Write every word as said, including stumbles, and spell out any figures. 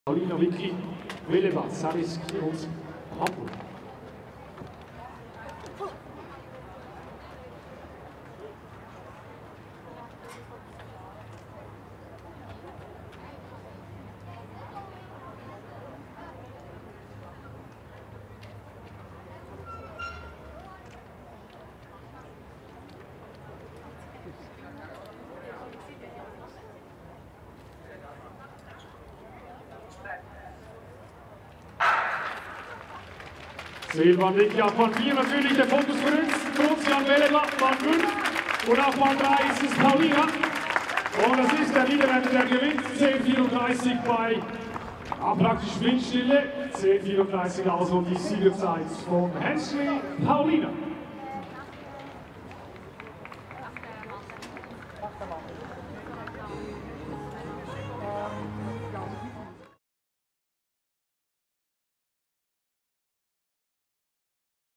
Paulina Vicky Veleva, Saliski und Hamburg. Silvan Vicky auf Bahn vier, natürlich der Fokus für uns, für uns Jan Veleva, Bahn fünf und auf Bahn drei ist es Paulina. Und das ist der Niederländer, der gewinnt, zehn vierunddreißig bei ah, praktisch Windstille, zehn vierunddreißig also die Siegerzeit von Hensley Paulina.